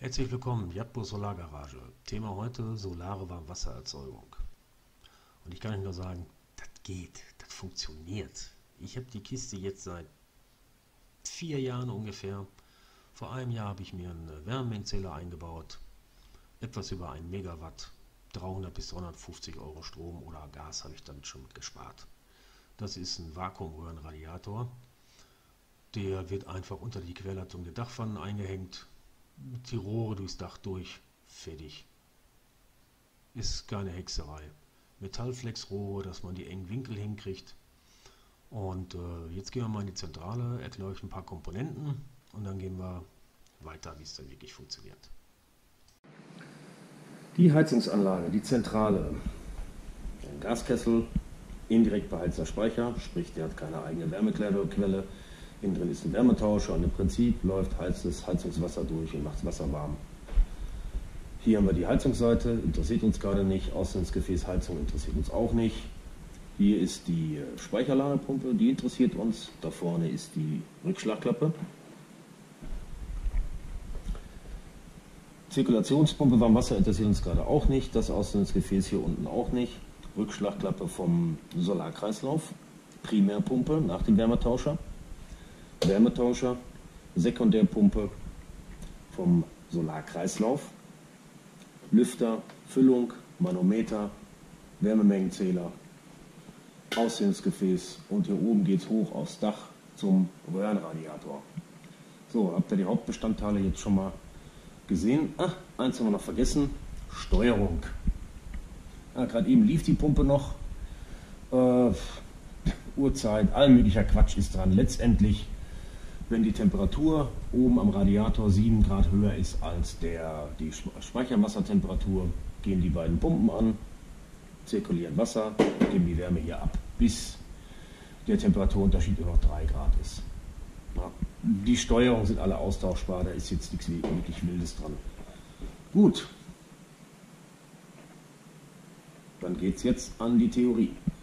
Herzlich willkommen, Jatbo Solargarage. Thema heute solare Warmwassererzeugung. Und ich kann Ihnen nur sagen, das geht, das funktioniert. Ich habe die Kiste jetzt seit 4 Jahren ungefähr. Vor einem Jahr habe ich mir einen Wärmemengenzähler eingebaut. Etwas über 1 Megawatt, 300 bis 350 Euro Strom oder Gas habe ich damit schon mit gespart. Das ist ein Vakuumröhrenradiator. Der wird einfach unter die Querleitung der Dachpfannen eingehängt. Die Rohre durchs Dach durch, fertig. Ist keine Hexerei. Metallflexrohre, dass man die engen Winkel hinkriegt. Und jetzt gehen wir mal in die Zentrale, erkläre euch ein paar Komponenten und dann gehen wir weiter, wie es dann wirklich funktioniert. Die Heizungsanlage, die Zentrale, ein Gaskessel, indirekt beheizter Speicher, sprich der hat keine eigene Wärmequelle. Innen drin ist ein Wärmetauscher und im Prinzip läuft heißes Heizungswasser durch und macht das Wasser warm. Hier haben wir die Heizungsseite, interessiert uns gerade nicht, Ausgangsgefäßheizung interessiert uns auch nicht. Hier ist die Speicherladepumpe, die interessiert uns. Da vorne ist die Rückschlagklappe. Zirkulationspumpe Warmwasser interessiert uns gerade auch nicht, das Ausgangsgefäß hier unten auch nicht. Rückschlagklappe vom Solarkreislauf, Primärpumpe nach dem Wärmetauscher. Wärmetauscher, Sekundärpumpe vom Solarkreislauf, Lüfter, Füllung, Manometer, Wärmemengenzähler, Aussehungsgefäß und hier oben geht es hoch aufs Dach zum Röhrenradiator. So, habt ihr die Hauptbestandteile jetzt schon mal gesehen? Ach, eins haben wir noch vergessen, Steuerung. Ja, gerade eben lief die Pumpe noch, Uhrzeit, all möglicher Quatsch ist dran. Letztendlich, wenn die Temperatur oben am Radiator 7 Grad höher ist als die Speicherwassertemperatur, gehen die beiden Pumpen an, zirkulieren Wasser, geben die Wärme hier ab, bis der Temperaturunterschied nur noch 3 Grad ist. Ja, die Steuerungen sind alle austauschbar, da ist jetzt nichts wirklich Wildes dran. Gut, dann geht es jetzt an die Theorie.